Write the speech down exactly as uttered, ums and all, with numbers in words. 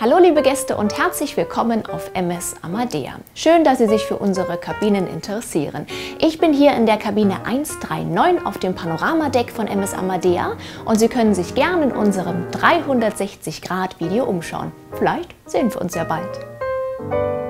Hallo liebe Gäste und herzlich willkommen auf M S Amadea. Schön, dass Sie sich für unsere Kabinen interessieren. Ich bin hier in der Kabine hundertneununddreißig auf dem Panoramadeck von M S Amadea und Sie können sich gerne in unserem dreihundertsechzig Grad Video umschauen. Vielleicht sehen wir uns ja bald.